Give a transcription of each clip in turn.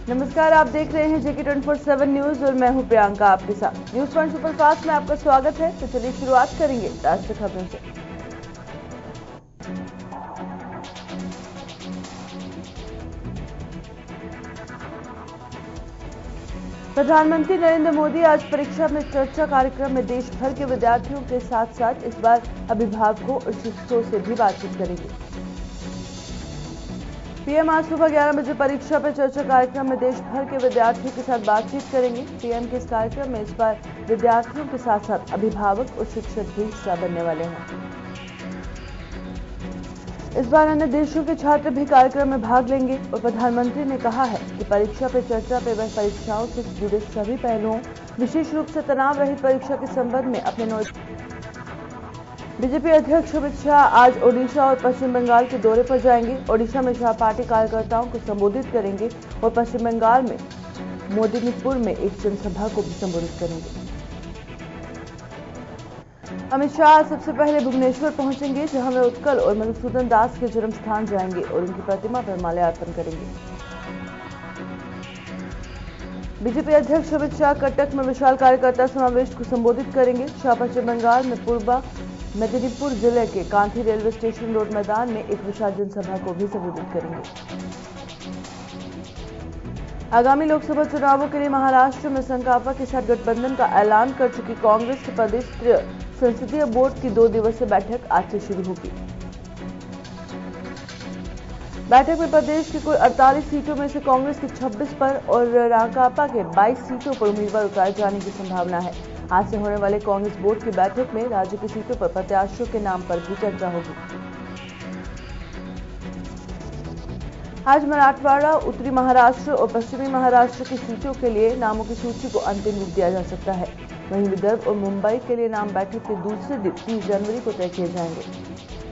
नमस्कार, आप देख रहे हैं जेके 24/7 न्यूज और मैं हूं प्रियंका आपके साथ। न्यूज वन सुपरफास्ट में आपका स्वागत है। तो चलिए शुरुआत करेंगे राष्ट्रीय खबरों से। प्रधानमंत्री नरेंद्र मोदी आज परीक्षा में चर्चा कार्यक्रम में देश भर के विद्यार्थियों के साथ साथ इस बार अभिभावकों और शिक्षकों से भी बातचीत करेंगे। पीएम आज सुबह 11 बजे परीक्षा पे चर्चा कार्यक्रम में देश भर के विद्यार्थियों के साथ बातचीत करेंगे। पीएम के इस कार्यक्रम में इस बार विद्यार्थियों के साथ साथ अभिभावक और शिक्षक भी हिस्सा बनने वाले हैं। इस बार अन्य देशों के छात्र भी कार्यक्रम में भाग लेंगे और प्रधानमंत्री ने कहा है कि परीक्षा पे चर्चा पे वह परीक्षाओं से जुड़े सभी पहलुओं, विशेष रूप से तनाव रहित परीक्षा के संबंध में अपने बीजेपी अध्यक्ष अमित शाह आज ओडिशा और पश्चिम बंगाल के दौरे पर जाएंगे। ओडिशा में शाह पार्टी कार्यकर्ताओं को संबोधित करेंगे और पश्चिम बंगाल में मोदिनीपुर में एक जनसभा को भी संबोधित करेंगे। अमित शाह सबसे पहले भुवनेश्वर पहुंचेंगे, जहां वे उत्कल और मधुसूदन दास के जन्म स्थान जाएंगे और उनकी प्रतिमा पर माल्यार्पण करेंगे। बीजेपी अध्यक्ष अमित शाह कटक में विशाल कार्यकर्ता समावेश को संबोधित करेंगे। शाह पश्चिम बंगाल में पूर्वा मेदिनीपुर जिले के कांठी रेलवे स्टेशन रोड मैदान में एक विशाल जनसभा को भी संबोधित करेंगे। आगामी लोकसभा चुनावों के लिए महाराष्ट्र में संकापा के साथ गठबंधन का ऐलान कर चुकी कांग्रेस के प्रदेश संसदीय बोर्ड की 2 दिवसीय बैठक आज से शुरू होगी। बैठक में प्रदेश की कुल 48 सीटों में से कांग्रेस की 26 पर और राकांपा के 22 सीटों पर उम्मीदवार उतारे जाने की संभावना है। आज से होने वाले कांग्रेस बोर्ड की बैठक में राज्य की सीटों पर प्रत्याशियों के नाम पर भी चर्चा होगी। आज मराठवाड़ा, उत्तरी महाराष्ट्र और पश्चिमी महाराष्ट्र की सीटों के लिए नामों की सूची को अंतिम रूप दिया जा सकता है। वहीं विदर्भ और मुंबई के लिए नाम बैठक के दूसरे दिन 30 जनवरी को तय किए जाएंगे।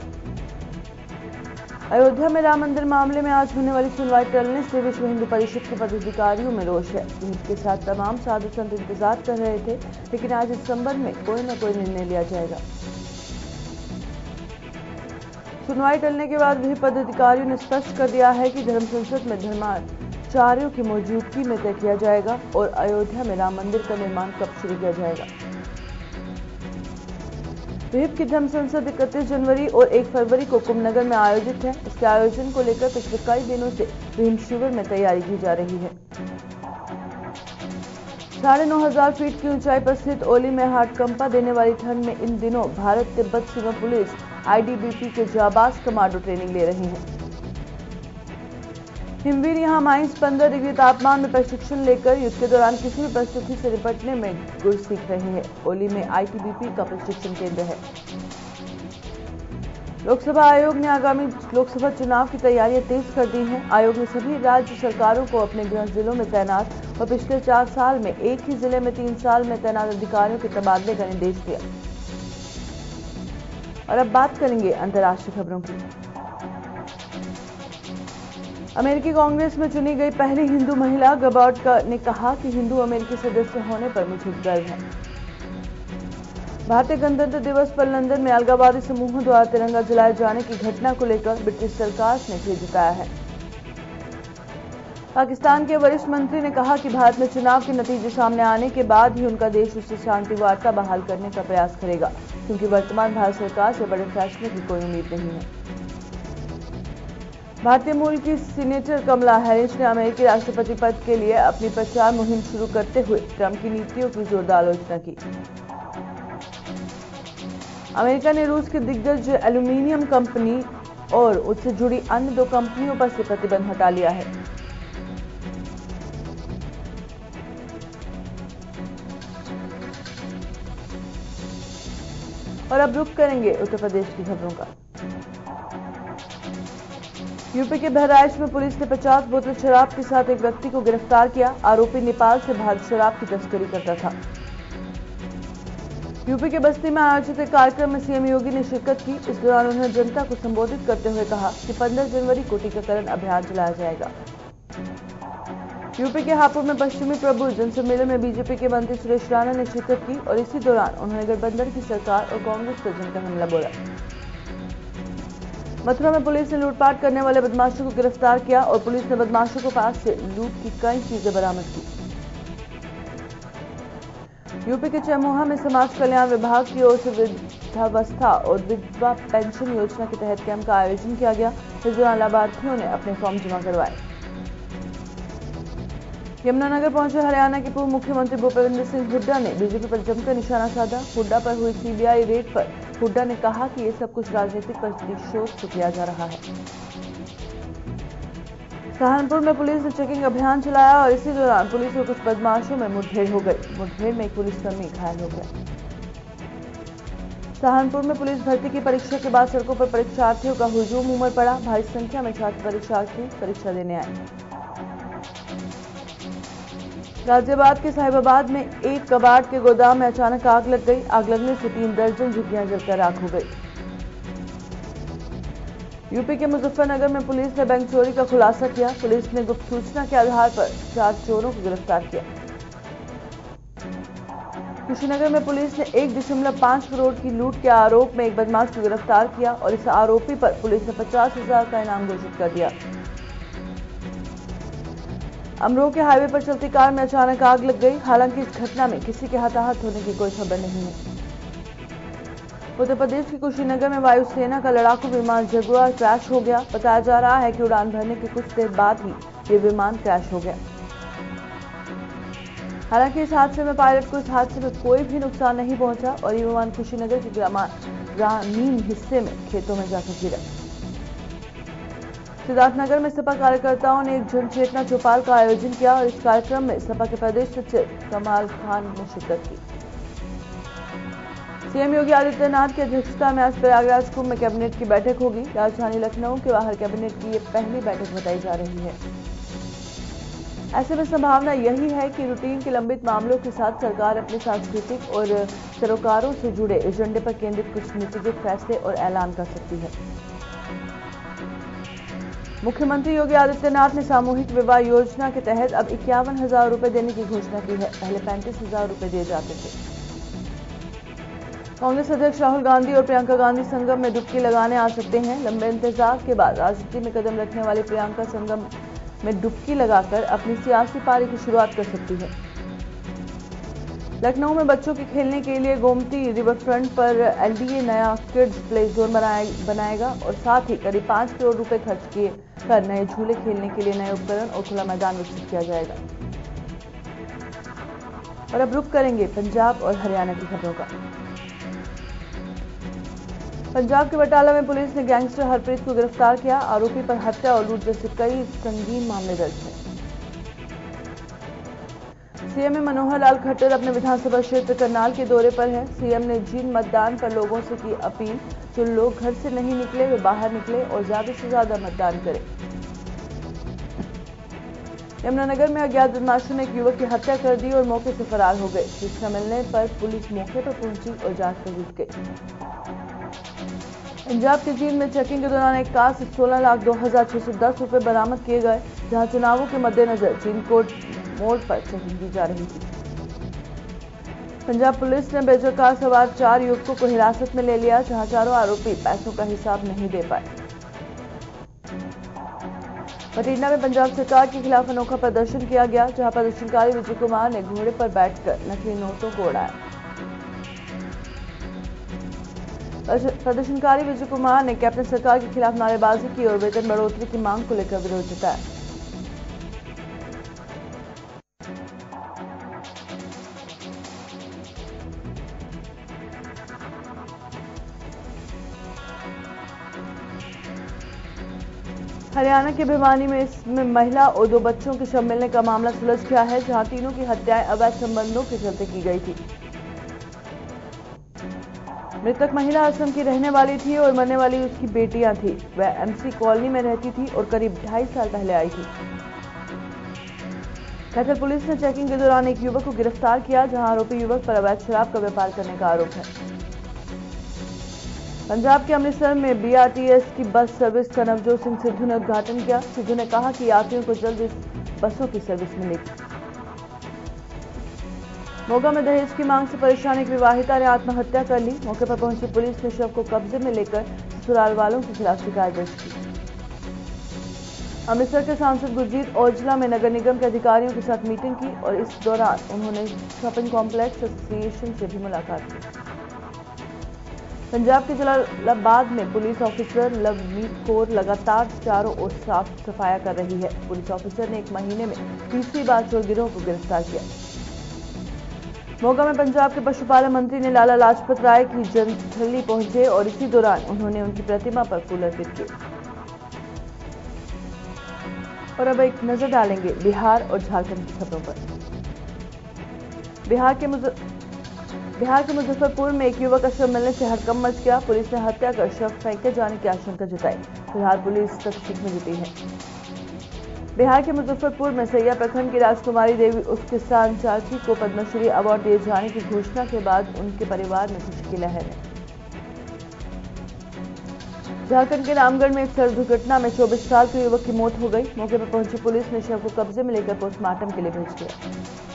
अयोध्या में राम मंदिर मामले में आज होने वाली सुनवाई टलने से विश्व हिंदू परिषद के पदाधिकारियों में रोष है। विहिप के साथ तमाम साधु संत इंतजार कर रहे थे, लेकिन आज इस संबंध में कोई न कोई निर्णय लिया जाएगा। सुनवाई टलने के बाद विहिप पदाधिकारियों ने स्पष्ट कर दिया है कि धर्म संसद में धर्माचार्यों की मौजूदगी में तय किया जाएगा और अयोध्या में राम मंदिर का निर्माण कब शुरू किया जाएगा। विहिप की धर्म संसद 31 जनवरी और 1 फरवरी को कुंभनगर में आयोजित है। इसके आयोजन को लेकर पिछले कई दिनों से भीम शिविर में तैयारी की जा रही है। 9,500 फीट की ऊंचाई पर स्थित ओली में हाड़कंपा देने वाली ठंड में इन दिनों भारत तिब्बत सीमा पुलिस आईटीबीपी के जाबाज कमांडो ट्रेनिंग ले रहे हैं। हिमवीर यहां -15 डिग्री तापमान में प्रशिक्षण लेकर युद्ध के दौरान किसी भी परिस्थिति से निपटने में गुर सीख रहे हैं। ओली में आईटीबीपी का प्रशिक्षण केंद्र है। लोकसभा आयोग ने आगामी लोकसभा चुनाव की तैयारियां तेज कर दी हैं। आयोग ने सभी राज्य सरकारों को अपने गृह जिलों में तैनात और पिछले 4 साल में एक ही जिले में 3 साल में तैनात अधिकारियों के तबादले का निर्देश दिया। और अब बात करेंगे अंतर्राष्ट्रीय खबरों की। अमेरिकी कांग्रेस में चुनी गई पहली हिंदू महिला गबार्ड ने कहा कि हिंदू अमेरिकी सदस्य होने पर मुझे गर्व है। भारतीय गणतंत्र दिवस पर लंदन में अलगाववादी समूहों द्वारा तिरंगा जलाए जाने की घटना को लेकर ब्रिटिश सरकार ने खेद जताया है। पाकिस्तान के वरिष्ठ मंत्री ने कहा कि भारत में चुनाव के नतीजे सामने आने के बाद ही उनका देश उससे शांति वार्ता बहाल करने का प्रयास करेगा, क्योंकि वर्तमान भारत सरकार से बड़े फैसले की कोई उम्मीद नहीं है। भारतीय मूल की सीनेटर कमला हैरिस ने अमेरिकी राष्ट्रपति पद के लिए अपनी प्रचार मुहिम शुरू करते हुए ट्रंप की नीतियों की जोरदार आलोचना की। अमेरिका ने रूस की दिग्गज एल्यूमीनियम कंपनी और उससे जुड़ी अन्य 2 कंपनियों पर से प्रतिबंध हटा लिया है। और अब रुक करेंगे उत्तर प्रदेश की खबरों का। यूपी के बहराइच में पुलिस ने 50 बोतल शराब के साथ एक व्यक्ति को गिरफ्तार किया। आरोपी नेपाल से भारत शराब की तस्करी करता था। यूपी के बस्ती में आयोजित एक कार्यक्रम में सीएम योगी ने शिरकत की। इस दौरान उन्होंने जनता को संबोधित करते हुए कहा कि 15 जनवरी को टीकाकरण अभियान चलाया जाएगा। यूपी के हापुड़ में पश्चिमी प्रभु जनसम्मेलन में बीजेपी के मंत्री सुरेश राणा ने शिरकत की और इसी दौरान उन्होंने गठबंधन की सरकार और कांग्रेस पर जमकर हमला बोला। मथुरा में पुलिस ने लूटपाट करने वाले बदमाशों को गिरफ्तार किया और पुलिस ने बदमाशों के पास से लूट की कई चीजें बरामद की। यूपी के चमोहा में समाज कल्याण विभाग की ओर से वृद्धावस्था और विधवा पेंशन योजना के तहत कैंप का आयोजन किया गया। इस दौरान लाभार्थियों ने अपने फॉर्म जमा करवाए। यमुनानगर पहुंचे हरियाणा के पूर्व मुख्यमंत्री भूपेंद्र सिंह हुड्डा ने बीजेपी पर जमकर निशाना साधा। हुड्डा पर हुई सीबीआई रेड पर हुड्डा ने कहा कि ये सब कुछ राजनीतिक प्रतिशोध से किया जा रहा है। सहारनपुर में पुलिस ने चेकिंग अभियान चलाया और इसी दौरान पुलिस और कुछ बदमाशों में मुठभेड़ हो गई। मुठभेड़ में एक पुलिसकर्मी घायल हो गया। सहारनपुर में पुलिस भर्ती की परीक्षा के बाद सड़कों पर परीक्षार्थियों का हुजूम उमड़ पड़ा। भारी संख्या में छात्र परीक्षार्थी परीक्षा देने आए। गाजियाबाद के साहिबाबाद में एक कबाड़ के गोदाम में अचानक आग लग गई। आग लगने से 3 दर्जन झुग्गियां जलकर राख हो गई। यूपी के मुजफ्फरनगर में पुलिस ने बैंक चोरी का खुलासा किया। पुलिस ने गुप्त सूचना के आधार पर 4 चोरों को गिरफ्तार किया। कुशीनगर में पुलिस ने 1.5 करोड़ की लूट के आरोप में एक बदमाश को गिरफ्तार किया और इस आरोपी पर पुलिस ने 50,000 का इनाम घोषित कर दिया। अमरोह के हाईवे पर चलती कार में अचानक आग लग गई। हालांकि इस घटना में किसी के हताहत होने की कोई खबर नहीं है। उत्तर प्रदेश के कुशीनगर में वायुसेना का लड़ाकू विमान जगुआर क्रैश हो गया। बताया जा रहा है कि उड़ान भरने के कुछ देर बाद ही ये विमान क्रैश हो गया। हालांकि इस हादसे में पायलट को इस हादसे में कोई भी नुकसान नहीं पहुंचा और ये विमान कुशीनगर के ग्रामीण हिस्से में खेतों में जाकर गिरा। सिद्धार्थनगर में सपा कार्यकर्ताओं ने एक जनचेतना चौपाल का आयोजन किया और इस कार्यक्रम में सपा के प्रदेश सचिव कमाल खान ने शिरकत की। सीएम योगी आदित्यनाथ की अध्यक्षता में आज प्रयागराज कुंभ में कैबिनेट की बैठक होगी। राजधानी लखनऊ के बाहर कैबिनेट की ये पहली बैठक बताई जा रही है। ऐसे में संभावना यही है कि रूटीन के लंबित मामलों के साथ सरकार अपने सांस्कृतिक और सरोकारों से जुड़े एजेंडे पर केंद्रित कुछ नीतिगत फैसले और ऐलान कर सकती है। मुख्यमंत्री योगी आदित्यनाथ ने सामूहिक विवाह योजना के तहत अब 51,000 रुपए देने की घोषणा की है। पहले 35,000 रुपए दिए जाते थे। कांग्रेस अध्यक्ष राहुल गांधी और प्रियंका गांधी संगम में डुबकी लगाने आ सकते हैं। लंबे इंतजार के बाद राजनीति में कदम रखने वाली प्रियंका संगम में डुबकी लगाकर अपनी सियासी पारी की शुरुआत कर सकती है। लखनऊ में बच्चों के खेलने के लिए गोमती रिवर फ्रंट पर एलडीए नया किड्स प्ले जोन बनाएगा और साथ ही करीब 5 करोड़ रुपए खर्च किए कर नए झूले खेलने के लिए नए उपकरण और खुला मैदान विकसित किया जाएगा। और अब रुख करेंगे पंजाब और हरियाणा की खबरों का। पंजाब के बटाला में पुलिस ने गैंगस्टर हरप्रीत को गिरफ्तार किया। आरोपी पर हत्या और लूट जैसे कई संगीन मामले दर्ज हैं। सीएम मनोहर लाल खट्टर अपने विधानसभा क्षेत्र करनाल के दौरे पर हैं। सीएम ने जिन मतदान पर लोगों से की अपील, जो लोग घर से नहीं निकले वे बाहर निकले और ज्यादा से ज्यादा मतदान करें। यमुनानगर में अज्ञात बदमाशों ने एक युवक की हत्या कर दी और मौके से फरार हो गए। सूचना मिलने पर पुलिस मौके पर पहुंची और जांच में जुट गई। पंजाब के जींद में चेकिंग के दौरान एक कार से 16,02,610 रुपए बरामद किए गए, जहां चुनावों के मद्देनजर जींद कोर्ट मोड़ पर चेकिंग की जा रही थी। पंजाब पुलिस ने बेजो कार सवार 4 युवकों को हिरासत में ले लिया, जहां चारों आरोपी पैसों का हिसाब नहीं दे पाए। बठिंडा में पंजाब सरकार के खिलाफ अनोखा प्रदर्शन किया गया, जहां प्रदर्शनकारी विजय कुमार ने घोड़े पर बैठकर नकली नोटों को उड़ाया। प्रदर्शनकारी विजय कुमार ने कैप्टन सरकार के खिलाफ नारेबाजी की और वेतन बढ़ोतरी की मांग को लेकर विरोध जताया। हरियाणा के भिवानी में इसमें महिला और 2 बच्चों के शव मिलने का मामला सुलझ गया है, जहां तीनों की हत्याएं अवैध संबंधों के चलते की गई थी। मृतक महिला असम की रहने वाली थी और मरने वाली उसकी बेटियां थी। वह एमसी कॉलोनी में रहती थी और करीब 2.5 साल पहले आई थी। कैथल पुलिस ने चेकिंग के दौरान एक युवक को गिरफ्तार किया, जहां आरोपी युवक पर अवैध शराब का व्यापार करने का आरोप है। पंजाब के अमृतसर में बीआरटीएस की बस सर्विस का नवजोत सिंह सिद्धू ने उद्घाटन किया। सिद्धू ने कहा कि यात्रियों को जल्द इस बसों की सर्विस मिलेगी। मोगा में दहेज की मांग से परेशान एक विवाहिता ने आत्महत्या कर ली। मौके पर पहुंची पुलिस ने शव को कब्जे में लेकर ससुराल वालों के खिलाफ शिकायत दर्ज की। अमृतसर के सांसद गुरजीत औजला में नगर निगम के अधिकारियों के साथ मीटिंग की और इस दौरान उन्होंने शॉपिंग कॉम्प्लेक्स एसोसिएशन से भी मुलाकात की। पंजाब के जलालाबाद में पुलिस ऑफिसर लवमीत कौर लगातार चारों ओर साफ सफाया कर रही है। पुलिस ऑफिसर ने एक महीने में तीसरी बार चोर गिरोह को गिरफ्तार किया। मोगा में पंजाब के पशुपालन मंत्री ने लाला लाजपत राय की जन्मस्थली पहुंचे और इसी दौरान उन्होंने उनकी प्रतिमा पर फूल अर्पित किए। और अब एक नजर डालेंगे बिहार और झारखंड की खबरों पर। बिहार के मुजफ्फरपुर में एक युवक का शव मिलने से हड़कंप मच गया। पुलिस ने हत्या कर शव फेंके जाने की आशंका जताई। फिलहाल पुलिस तफ्तीश में जुटी है। बिहार के मुजफ्फरपुर में सैया प्रखंड की राजकुमारी देवी उर्फ किसान चाची को पद्मश्री अवार्ड दिए जाने की घोषणा के बाद उनके परिवार में खुशी की लहर है। झारखंड के रामगढ़ में एक सड़क दुर्घटना में 24 साल के युवक की मौत हो गई। मौके पर पहुंची पुलिस ने शव को कब्जे में लेकर पोस्टमार्टम के लिए भेज दिया।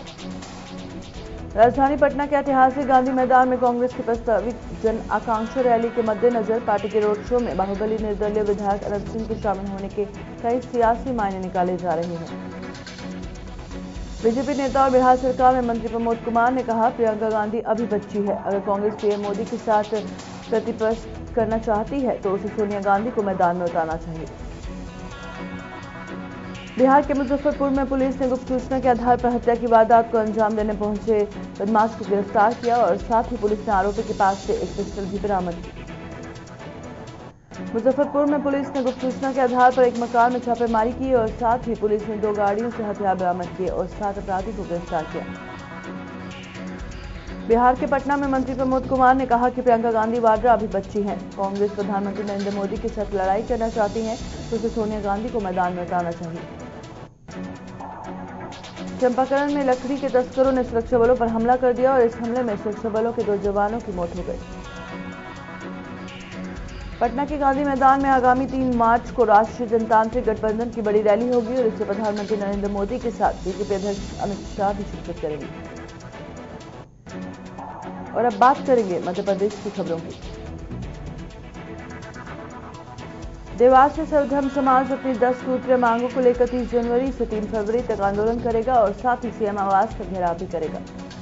राजधानी पटना के ऐतिहासिक गांधी मैदान में कांग्रेस की प्रस्तावित जन आकांक्षा रैली के मद्देनजर पार्टी के रोड शो में बाहुबली निर्दलीय विधायक अनंत सिंह के शामिल होने के कई सियासी मायने निकाले जा रहे हैं। बीजेपी नेता और बिहार सरकार में मंत्री प्रमोद कुमार ने कहा, प्रियंका गांधी अभी बच्ची है। अगर कांग्रेस पीएम मोदी के साथ प्रतिस्पर्धा करना चाहती है तो उसे सोनिया गांधी को मैदान में उतारना चाहिए। बिहार के मुजफ्फरपुर में पुलिस ने गुप्त सूचना के आधार पर हत्या की वारदात को अंजाम देने पहुंचे बदमाश को गिरफ्तार किया और साथ ही पुलिस ने आरोपी के पास से एक पिस्टल भी बरामद की। मुजफ्फरपुर में पुलिस ने गुप्त सूचना के आधार पर एक मकान में छापेमारी की और साथ ही पुलिस ने 2 गाड़ियों से हथियार बरामद किए और 7 अपराधी को गिरफ्तार किया। बिहार के पटना में मंत्री प्रमोद कुमार ने कहा कि प्रियंका गांधी वाड्रा अभी बच्ची हैं। कांग्रेस प्रधानमंत्री नरेंद्र मोदी के साथ लड़ाई करना चाहती है तो उसे सोनिया गांधी को मैदान में उतारना चाहिए। चंपाकरण में लकड़ी के तस्करों ने सुरक्षा बलों पर हमला कर दिया और इस हमले में सुरक्षा बलों के 2 जवानों की मौत हो गई। पटना के गांधी मैदान में आगामी 3 मार्च को राष्ट्रीय जनतांत्रिक गठबंधन की बड़ी रैली होगी और इससे प्रधानमंत्री नरेंद्र मोदी के साथ बीजेपी अध्यक्ष अमित शाह भी शिरकत करेंगे। और अब बात करेंगे मध्य प्रदेश की खबरों की। देवास में सर्वधर्म समाज अपनी 10 सूत्रीय मांगों को लेकर 30 जनवरी से 3 फरवरी तक आंदोलन करेगा और साथ ही सीएम आवास का घेराव भी करेगा।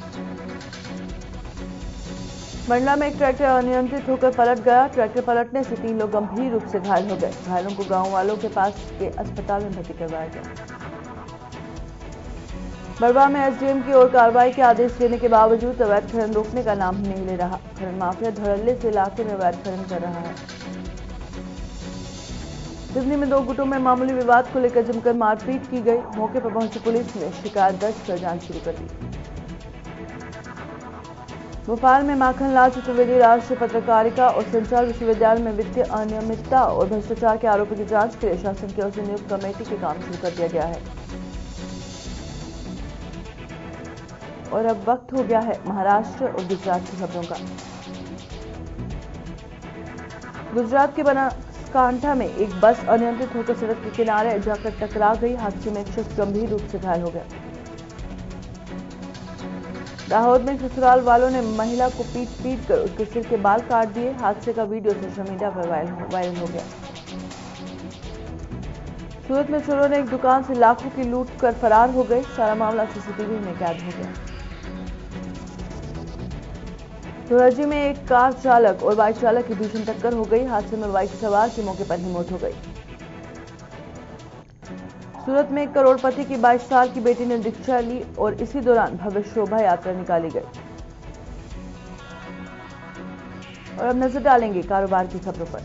मंडला में एक ट्रैक्टर अनियंत्रित होकर पलट गया। ट्रैक्टर पलटने से 3 लोग गंभीर रूप से घायल हो गए। घायलों को गांव वालों के पास के अस्पताल में भर्ती करवाया गया। बड़वा में एसडीएम की ओर कार्रवाई के आदेश देने के बावजूद अवैध खनन रोकने का नाम ही नहीं ले रहा। खनन माफिया धड़ल्ले से इलाके में अवैध खनन कर रहा है। सिवनी में 2 गुटों में मामूली विवाद को लेकर जमकर मारपीट की गई। मौके पर पहुंची पुलिस ने शिकायत दर्ज कर जांच शुरू कर दी। भोपाल में माखनलाल चतुर्वेदी राष्ट्रीय पत्रकारिता और संचार विश्वविद्यालय में वित्तीय अनियमितता और भ्रष्टाचार के आरोपों की जांच के लिए शासन की ओर से नियुक्त कमेटी के काम शुरू कर दिया गया है। और अब वक्त हो गया है महाराष्ट्र और गुजरात की खबरों का। गुजरात के बनासकांठा में एक बस अनियंत्रित होकर सड़क के किनारे जाकर टकरा गई। हादसे में एक शख्स गंभीर रूप से घायल हो गया। दाहोद में ससुराल वालों ने महिला को पीट कर उसके सिर के बाल काट दिए। हादसे का वीडियो सोशल मीडिया पर वायरल हो गया। सूरत में चोरों ने एक दुकान से लाखों की लूट कर फरार हो गए। सारा मामला सीसीटीवी में कैद हो गया। धोराजी में एक कार चालक और बाइक चालक की भीषण टक्कर हो गई। हादसे में बाइक सवार की मौके पर ही मौत हो गई। सूरत में एक करोड़पति की 22 साल की बेटी ने दीक्षा ली और इसी दौरान भव्य शोभा यात्रा निकाली गई। और अब नजर डालेंगे कारोबार की खबरों पर।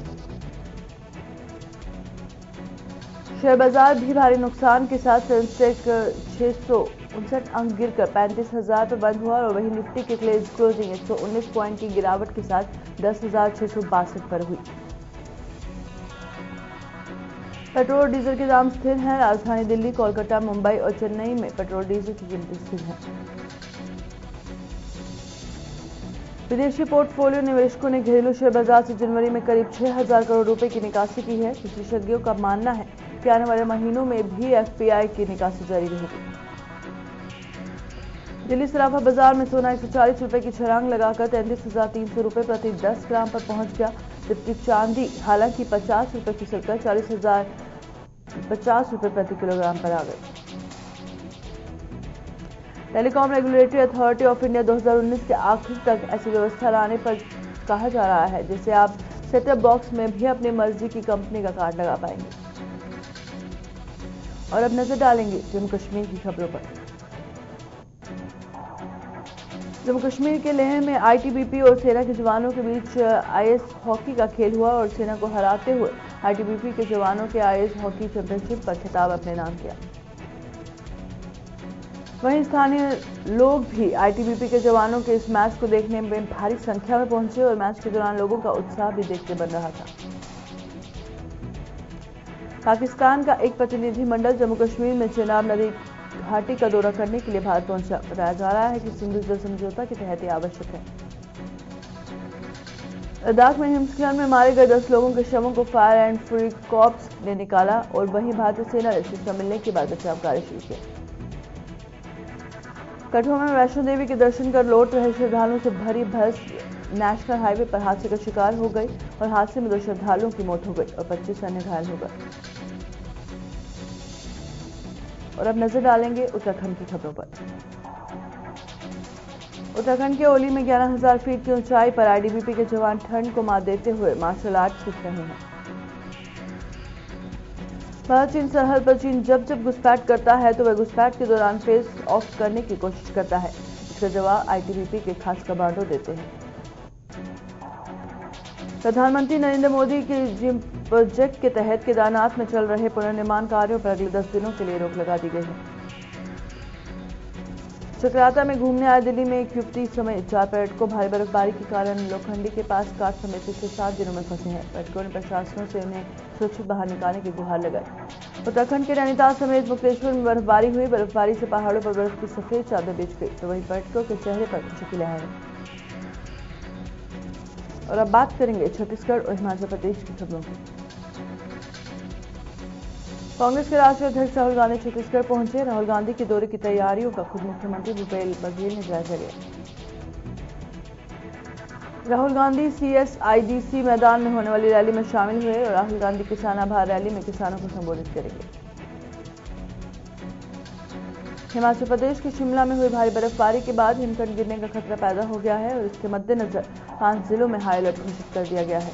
शेयर बाजार भी भारी नुकसान के साथ सेंसेक्स 659 अंक गिरकर 35,000 पर बंद हुआ और वहीं निफ्टी की क्लोजिंग 119 पॉइंट की गिरावट के साथ 10,662 पर हुई। पेट्रोल और डीजल के दाम स्थिर हैं। राजधानी दिल्ली, कोलकाता, मुंबई और चेन्नई में पेट्रोल डीजल की कीमतें स्थिर हैं। विदेशी पोर्टफोलियो निवेशकों ने घरेलू शेयर बाजार से जनवरी में करीब 6,000 करोड़ रुपए की निकासी की है। विशेषज्ञों का मानना है कि आने वाले महीनों में भी एफपीआई की निकासी जारी रहेगी। दिल्ली सराफा बाजार में सोना 140 रुपए की छलांग लगाकर 33,300 रुपए प्रति 10 ग्राम पर पहुंच गया। जबकि चांदी हालांकि 50 रुपये फिसलकर 40,050 रुपये प्रति किलोग्राम पर आ गई। Telecom regulatory authority of India 2019 के आखिर तक ऐसी व्यवस्था लाने पर कहा जा रहा है जिससे आप सेटअप बॉक्स में भी अपनी मर्जी की कंपनी का कार्ड लगा पाएंगे। और अब नजर डालेंगे जम्मू कश्मीर की खबरों पर। जम्मू कश्मीर के लेह में आईटीबीपी और सेना के जवानों के बीच आईएस हॉकी का खेल हुआ और सेना को हराते हुए आईटीबीपी के जवानों के आईएस हॉकी चैंपियनशिप पर खिताब अपने नाम किया। वहीं स्थानीय लोग भी आईटीबीपी के जवानों के इस मैच को देखने में भारी संख्या में पहुंचे और मैच के दौरान लोगों का उत्साह भी देखते बन रहा था। पाकिस्तान का एक प्रतिनिधिमंडल जम्मू कश्मीर में चेनाब नदी घाटी का दौरा करने के लिए भारत पहुंचा। बताया जा रहा है कि सिंधु जल समझौता के तहत यह आवश्यक है। लद्दाख में हिमस्खलन में मारे गए 10 लोगों के शवों को फायर एंड फ्यूरी कॉर्प्स ने निकाला और वहीं भारतीय सेना ने सूचना मिलने के बाद बचाव कार्य शुरू किया। कठुआ में वैष्णो देवी के दर्शन कर लौट रहे श्रद्धालुओं से भरी बस नेशनल हाईवे पर हादसे का शिकार हो गई और हादसे में 2 श्रद्धालुओं की मौत हो गई और 25 अन्य घायल हो गए। और अब नजर डालेंगे उत्तराखंड की खबरों पर। उत्तराखंड के ओली में 11,000 फीट की ऊंचाई पर आईटीबीपी के जवान ठंड को मात देते हुए मार्शल आर्ट सीख रहे हैं। भारत चीन सरहद पर चीन जब घुसपैठ करता है तो वह घुसपैठ के दौरान फेस ऑफ करने की कोशिश करता है। इसका जवाब आईटीबीपी के खास कमांडो देते हैं। प्रधानमंत्री नरेंद्र मोदी के जिम प्रोजेक्ट के तहत केदारनाथ में चल रहे पुनर्निर्माण कार्यों पर अगले 10 दिनों के लिए रोक लगा दी गई है। चक्राता में घूमने आए दिल्ली में एक युवती समेत 4 पर्यटकों भारी बर्फबारी के कारण लोखंडी के पास काट समेत पिछले 7 दिनों में फंसे हैं। पर्यटकों ने प्रशासनों से उन्हें सुरक्षित बाहर निकालने की गुहार लगाई। उत्तराखंड के नैनीताल समेत मुक्तेश्वर में बर्फबारी हुई। बर्फबारी से पहाड़ों पर बर्फ की सफेद चादर बिछ गई तो वहीं पर्यटकों के चेहरे पर खुशी की लहर है। और अब बात करेंगे छत्तीसगढ़ और हिमाचल प्रदेश की खबरों की। कांग्रेस के राष्ट्रीय अध्यक्ष राहुल गांधी छत्तीसगढ़ पहुंचे। राहुल गांधी के दौरे की तैयारियों का खुद मुख्यमंत्री भूपेश बघेल ने जायजा लिया। राहुल गांधी सीएसआईडीसी मैदान में होने वाली रैली में शामिल हुए और राहुल गांधी किसान आभार रैली में किसानों को संबोधित करेंगे। हिमाचल प्रदेश के शिमला में हुई भारी बर्फबारी के बाद हिमखंड गिरने का खतरा पैदा हो गया है और इसके मद्देनजर 5 जिलों में हाई अलर्ट घोषित कर दिया गया है।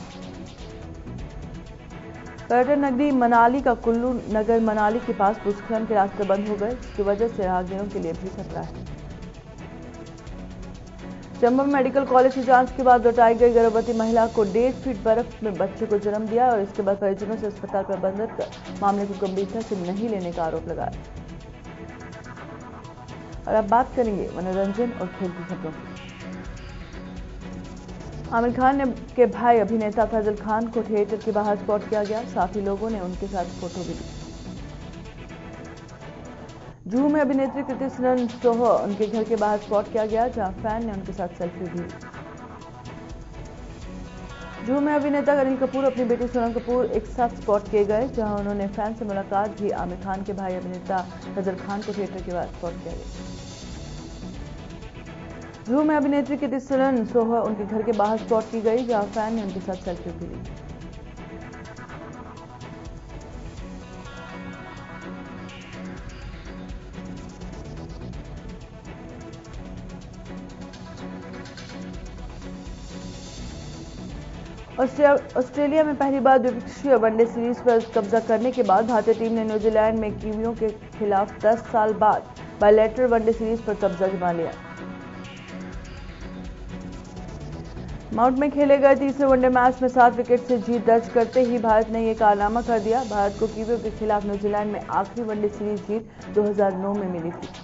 पर्यटन नगरी मनाली का कुल्लू नगर मनाली के पास भूस्खलन के रास्ते बंद हो गए जिसकी वजह से राहगीरों के लिए भी खतरा है। चंबा में मेडिकल कॉलेज की जांच के बाद लौटाई गई गर्भवती महिला को 1.5 फीट बर्फ में बच्चे को जन्म दिया और इसके बाद परिजनों से अस्पताल प्रबंधक कर मामले को गंभीरता से नहीं लेने का आरोप लगाया। और अब बात करेंगे मनोरंजन और खेल की खबरों की। आमिर खान के भाई अभिनेता फैजल खान को थिएटर के बाहर स्पॉट किया गया। साथ ही लोगों ने उनके साथ फोटो भी ली। जुहू में अभिनेत्री कृति सनन सोह उनके घर के बाहर स्पॉट किया गया जहां फैन ने उनके साथ सेल्फी भी ली। जुहू में अभिनेता अनिल कपूर अपनी बेटी सोनम कपूर एक साथ स्पॉट किए गए जहां उन्होंने फैन से मुलाकात भी। आमिर खान के भाई अभिनेता फैजल खान को थिएटर के बाहर स्पॉट किया गया। जुहू में अभिनेत्री कृति सनन सोह उनके घर के बाहर स्पॉट की गई जहां फैन ने उनके साथ सेल्फी भी ली। ऑस्ट्रेलिया में पहली बार द्विपक्षीय वनडे सीरीज पर कब्जा करने के बाद भारतीय टीम ने न्यूजीलैंड में कीवियों के खिलाफ 10 साल बाद बायलैटरल वनडे सीरीज पर कब्जा जमा लिया। माउंट में खेले गए तीसरे वनडे मैच में 7 विकेट से जीत दर्ज करते ही भारत ने यह कारनामा कर दिया। भारत को कीवियों के खिलाफ न्यूजीलैंड में आखिरी वनडे सीरीज जीत 2009 में मिली थी।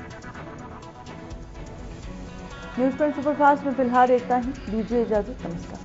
न्यूज़ पॉइंट सुपरफास्ट में फिलहाल इतना ही। दीजिए इजाजत। नमस्कार।